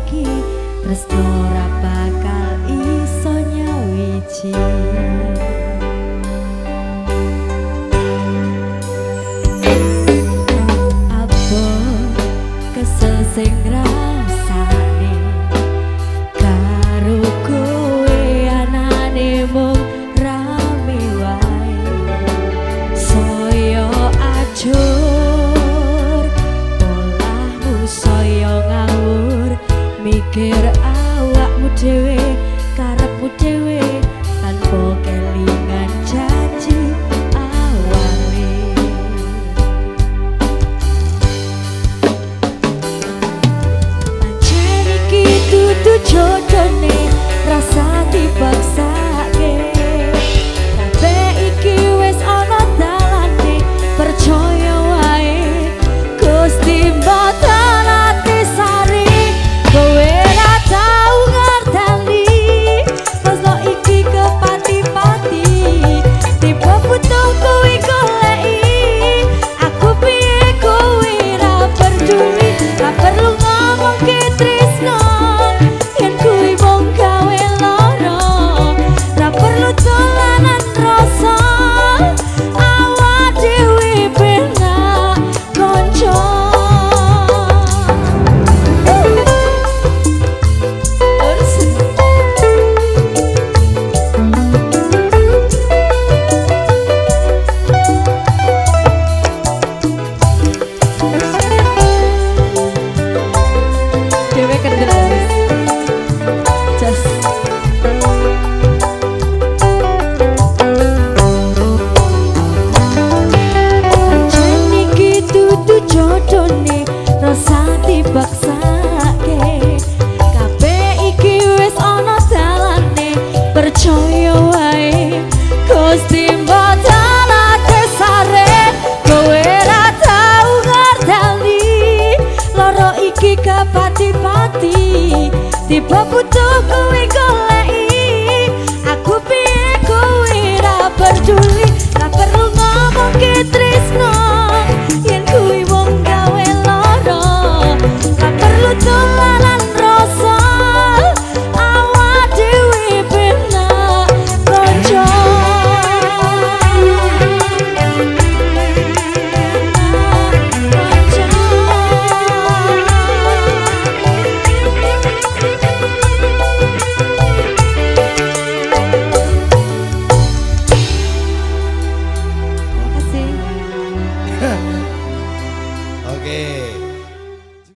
iki tresno ora bakal iso nyawiji. Apa kesel sing rasane karo kowe anane mung rame wae saya ajur polahmu saya ngawur mikir awakmu dhewe karepmu dhewe tanpa kelingan janji awale. Pancen iki dudu jodone rasa dipaksake kabeh iki wis ana dalane percaya wae Gusti mboten ati sari kowe ra tau ngerteni pasno iki kepati-pati tiba butuh kowe goleki aku piye kowe ra peduli ra perlu ngomong ke tresno yen kowe mung gawe lara ra perlu dolanan rasa awak dhewe penak kanca. Dewe kendel just pancen iki dudu jodone rasa dipaksake kabeh iki wis ana dalane percaya wae Gusti mboten ate sare kowe ra tau ngerteni loro iki kepati-pati tiba butuh kowe